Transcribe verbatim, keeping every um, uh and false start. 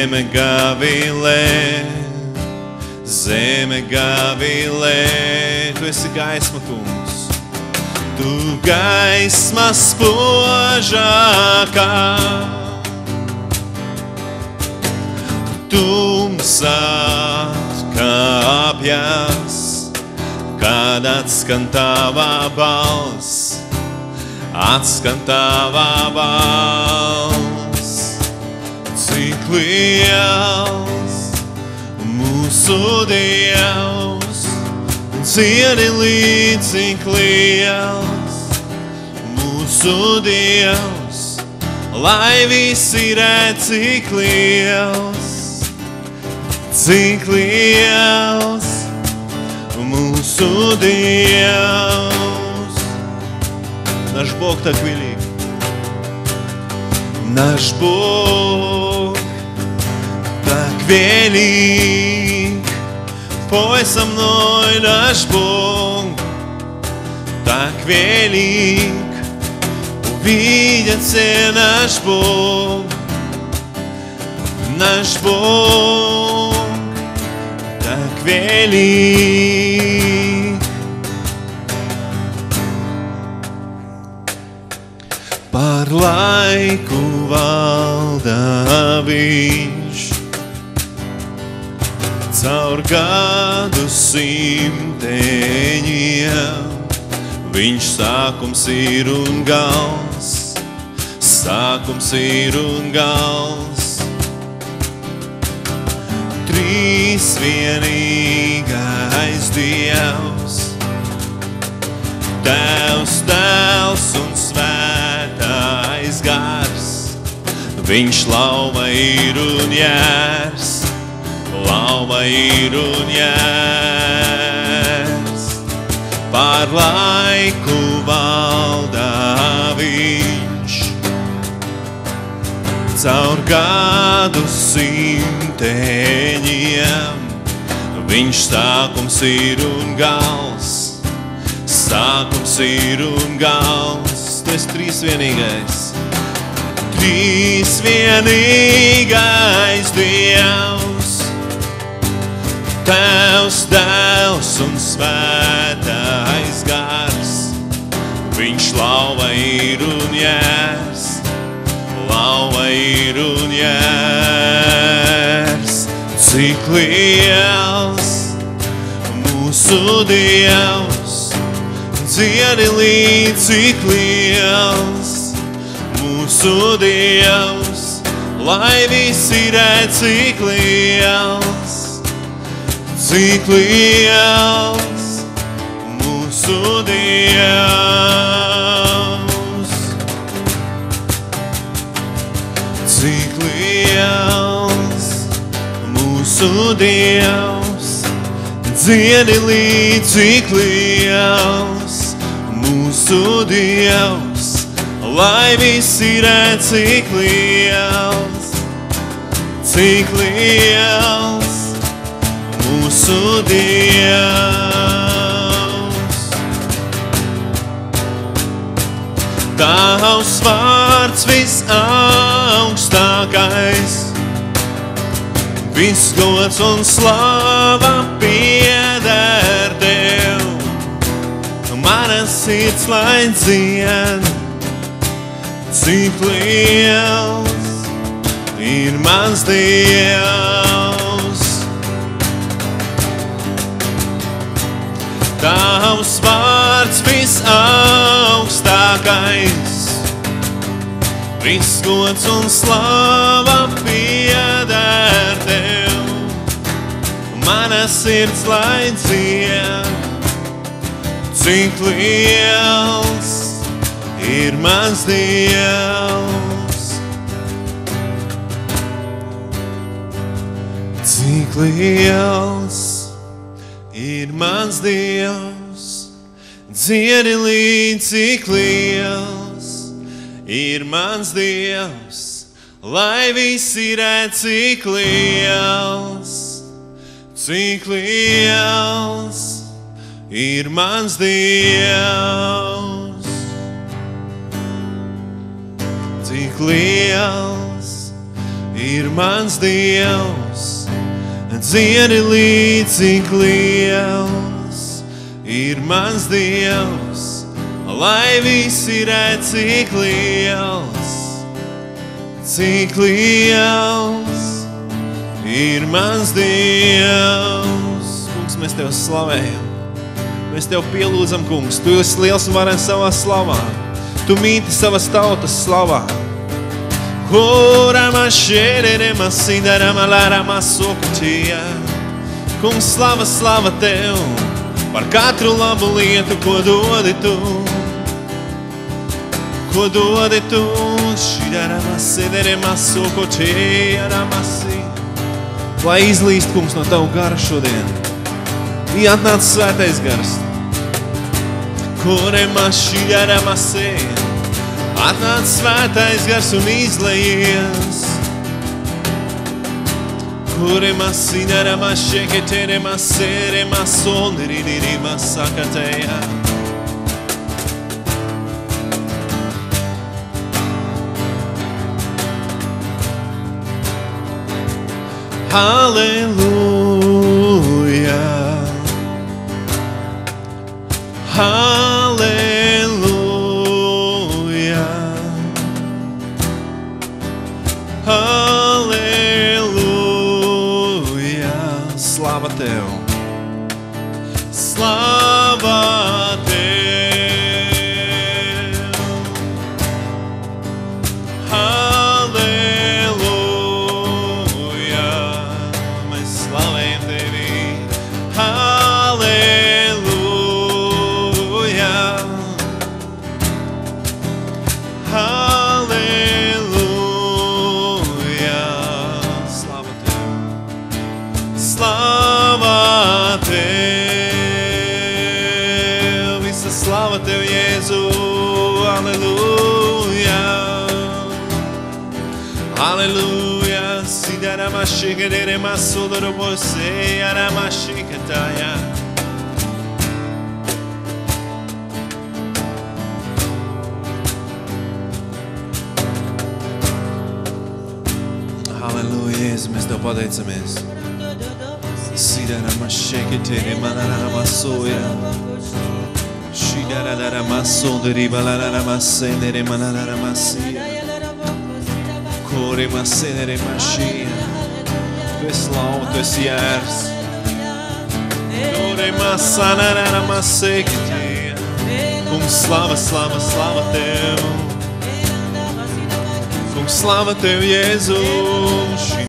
Zeme gavilē, zeme gavilē, tu esi gaisma, kungs. Tu gaisma spožākā, tumsāt kāpjas, kad atskan tavā balss, atskan tavā balss. Cik liels mūsu Dievs, dziedi līdz, cik liels mūsu Dievs, lai visi redz, cik liels, cik liels mūsu Dievs. Наш Бог так велик, наш Бог так велик, пой со мной, наш Бог так велик, увидят все наш Бог, наш Бог так велик. Par laiku valda viņš, caur gadu simteņiem. Viņš sākums ir un gals, sākums ir un gals. Trīs vienīgais Dievs, Tēvs, Dēls un Svētais Gars. Viņš lauva ir un jērs, lauva ir un jērs. Par laiku valda viņš, caur gadu simteņiem. Viņš sākums ir un gals, sākums ir un gals. Tu esi trīs vienīgais, trīs vienīgais Dievs, Tēvs, Dēls un Svētais Gars. Viņš lauva ir un jērs, lauva ir un jērs. Cik liels mūsu Dievs, dziedi līdz, cik liels mūsu Dievs, lai visi redz, cik liels, cik liels mūsu Dievs. Cik liels mūsu Dievs, dziedi līdz, cik liels mūsu Dievs, lai visi redz, cik liels, cik liels mūsu Dievs. Tavs vārds visaugstākais, viss gods un slava pieder Tev. Mana sirds lai dzied, cik liels ir mans Dievs. Tavs vārds visaugstākais, viss gods un slava pieder Tev. Mana sirds lai dzied, cik liels ir mans Dievs. Cik liels ir mans Dievs, dziedi līdz, cik liels ir mans Dievs, lai visi redz, cik liels, cik liels ir mans Dievs. Cik liels ir mans Dievs, dziedi līdz, cik liels ir mans Dievs, lai visi redz, cik liels, cik liels ir mans Dievs. Kungs, mēs Tev slavējam, mēs Tev pielūdzam, Kungs, Tu esi liels un varens savā slavā, Tu mīti savas tautas slavā. Kurama šererema sidarama larama sokutija. Kungs, slava, slava Tev par katru labu lietu, ko dodi Tu. Ko dodi Tu, šidarama sidarama sokutija ramasi. Lai izlīst, Kungs, no Tavu gara šodien. Ja atnāc svētais gars. Kurama šidarama sēja. Atnāc svētais gars un izlejies. Kurema sinarama šeketerema serema solniririma sakateja. Halleluja. Halleluja. Halleluja. Slava Tev. Slava Tev. Halleluja. Mēs slavējam Tevi. Halleluja. Halleluja. Slava Tev. Slava Tev. Visa slava Tev, Jēzu. Halleluja. Halleluja. Sidarama shikederema sodorobose arama shikataya. Halleluja, Jēzu, mēs Tev pateicamies. Sidarama shiketerema narama soja. Shidarama sonderiba narama senderema narama siya. Kurima senderema shia. Tu esi lauva, Tu esi jērs. Kurima sanarama sekitija. Kungs, slava, slava, slava Tev. Kungs, slava Tev, Jēzu.